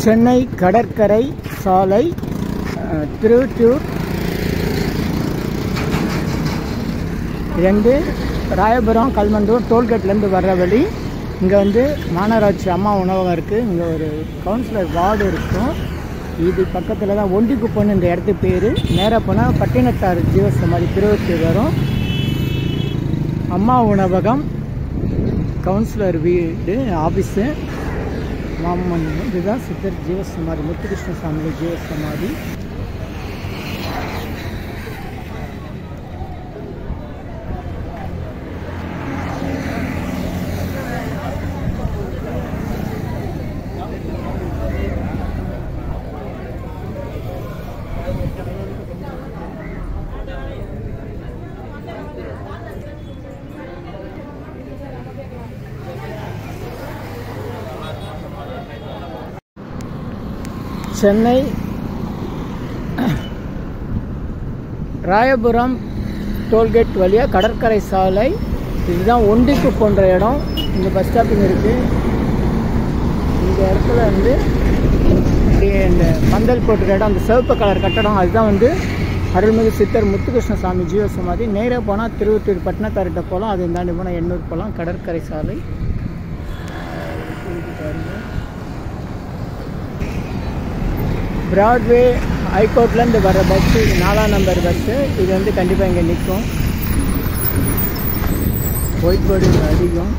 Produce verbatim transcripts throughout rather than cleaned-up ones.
சென்னை கடற்கரை சாலை திருவொற்றியூர் இருந்து ராயபுரம் கல்மந்தூர் டோல்கேட்லேருந்து வர்ற வழி. இங்கே வந்து மாநகராட்சி அம்மா உணவகம் இருக்குது. இங்கே ஒரு கவுன்சிலர் வார்டு இருக்கும். இது பக்கத்தில் தான் ஒண்டிக்குப்பன்னு இந்த இடத்துக்கு பேர். நேராக போனால் பட்டினத்தார் ஜீவசமாதி திருவொற்றியூர் வரும். அம்மா உணவகம், கவுன்சிலர் வீடு, ஆஃபீஸு, மாமன். இதுதான் சித்தர் ஜீவசமாதி, முத்துகிருஷ்ணசாமி ஜீவசமாதி. சென்னை ராயபுரம் டோல்கேட் வழியாக கடற்கரை சாலை. இதுதான் ஒண்டிக்கு போன்ற இடம். இங்கே பஸ் ஸ்டாப்பிங் இருக்குது. இந்த இடத்துல வந்து இந்த பந்தல் போட்டுற இடம், அந்த சிவப்பு கலர் கட்டடம், அதுதான் வந்து அருள்மிகு சித்தர் முத்துகிருஷ்ணசாமி ஜீவசமாதி. நேராக போனால் திருவொற்றியூர் பட்டினத்தார்கிட்ட போகலாம். அது தாண்டி போனால் எண்ணூர் போகலாம். கடற்கரை சாலை. பிராட்வே ஹைகோர்ட்லேருந்து வர பஸ்ஸு, நாலாம் நம்பர் பஸ்ஸு. இது வந்து கண்டிப்பாக இங்கே நிற்கும். ஒயிட் போர்டு அதிகம்.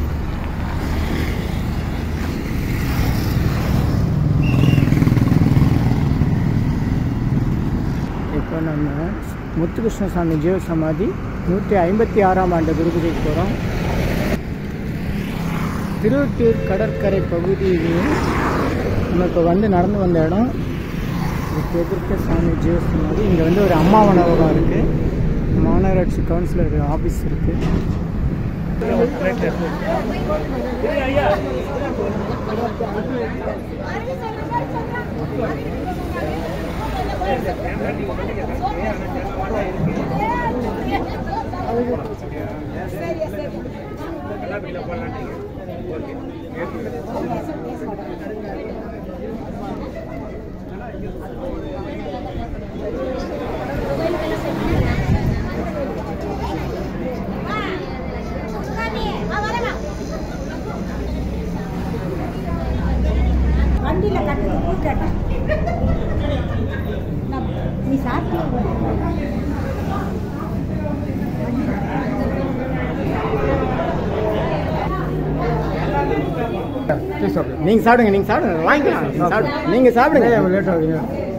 இப்போ நம்ம முத்துகிருஷ்ணசாமி ஜீவசமாதி நூற்றி ஐம்பத்தி ஆறாம் ஆண்டு குருபூஜைக்கு போகிறோம். திருவொற்றியூர் கடற்கரை பகுதியிலையும் நம்ம இப்போ வந்து நடந்து வந்த இடம். இதுக்கு எதிர்க்க சாமி ஜீவசமாதி. இங்கே வந்து ஒரு அம்மா உணவகம் இருக்குது. மாநகராட்சி கவுன்சிலர் ஆஃபீஸ் இருக்குது. வண்டியில் கட்டுறது பூ கேட்டேன். நீ சாப்பிட்டு நீங்கள் சாப்பிடுங்க. நீங்கள் சாப்பிடுங்க, வாங்கிக்கலாம். நீங்கள் சாப்பிடுங்க. நீங்கள் சாப்பிடுங்க. லேட் ஆகுதுங்க.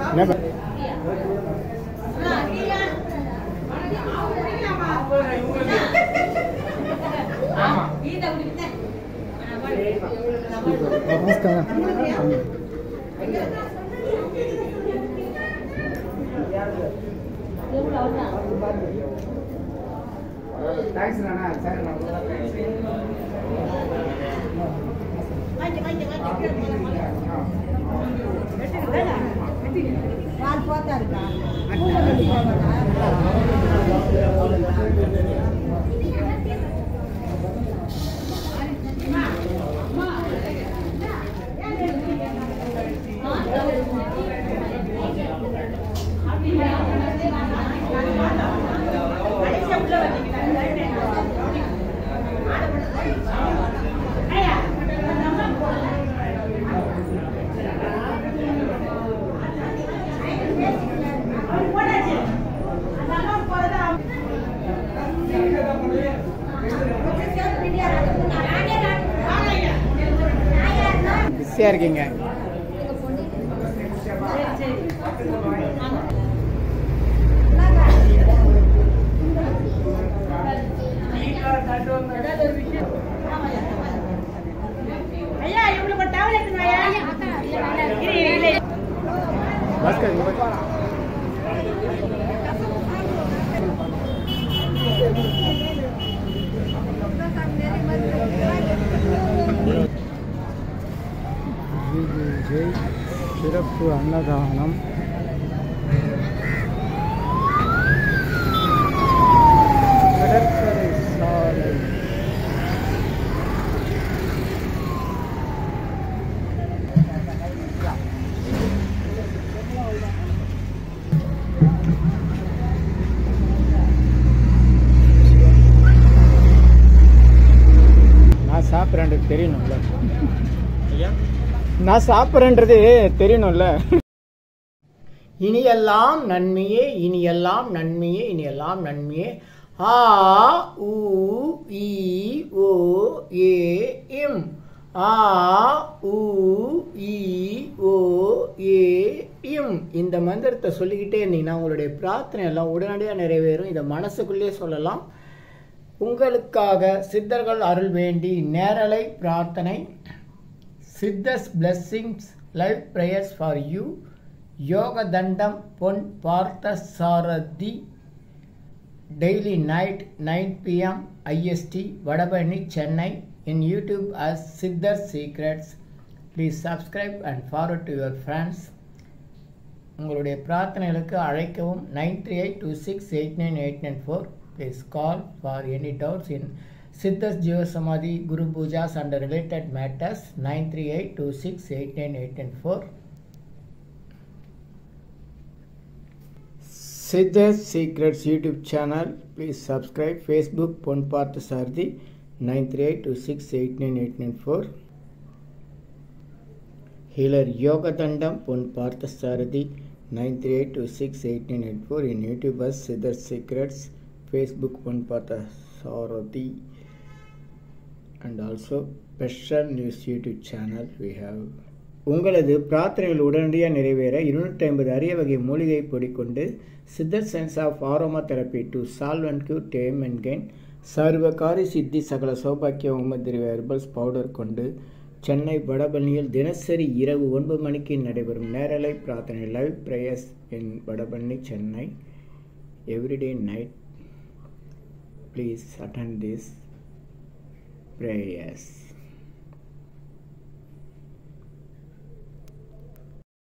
பால் போத்தா இருக்கா? பிஸியாக இருக்கீங்க. ஐயா இவ்வளவு டவல் எடுத்துங்க ஐயா. பாஸ்கர் சிறப்பு அன்னதானம். கடற்கரை சாலை. உங்களுக்கு தெரியணும்ல. ஐயா நான் சாப்பிட்றேன்றது தெரியணும்ல. இனியெல்லாம் நன்மையே, இனியெல்லாம் நன்மையே, இனியெல்லாம் நன்மையே. ஆ உ இ ஓ ஏ இம். ஆ உ இ ஓ ஏ இம். இந்த மந்திரத்தை சொல்லிக்கிட்டே இருந்தீங்கன்னா உங்களுடைய பிரார்த்தனை எல்லாம் உடனடியாக நிறைவேறும். இதை மனசுக்குள்ளே சொல்லலாம். உங்களுக்காக சித்தர்கள் அருள் வேண்டி நேரலை பிரார்த்தனை. Siddhars blessings live prayers for you. யோக தண்டம் Pon Parthasarathy. Daily night nine PM IST, Vadapalani, Chennai. In YouTube as Siddhar Secrets. Please subscribe and forward to your friends. உங்களுடைய பிரார்த்தனைகளுக்கு அழைக்கவும் nine three eight two six eight nine eight nine four. Please call for any doubts in Siddhar's Jiva Samadhi Guru Pujas and related matters. nine three eight two six eight nine eight nine four. Siddhar's Secrets YouTube channel. Please subscribe. Facebook Pon Partha Sarthi nine three eight two six eight nine eight nine four. Healer Yoga Dandam Pon Partha Sarthi nine three eight two six eight nine eight four. In YouTube as Siddhar's Secrets. Facebook Pon Partha Sarthi. And also special news YouTube channel we have. உங்களது பிரார்த்தனைகள் உடனடியாக நிறைவேற இருநூற்றி ஐம்பது அரிய வகை மூலிகை பொடி கொண்டு Siddhar science of aroma therapy to solve and cure them and gain சர்வகாரி சித்தி சகல சௌபாக்கிய உமதிரி ஹெர்பல்ஸ் பவுடர் கொண்டு சென்னை வடபழனியில் தினசரி இரவு ஒன்பது மணிக்கு நடைபெறும் நேரலை பிரார்த்தனை live prayers in Vadapalani, Chennai. Everyday night please attend this prayers.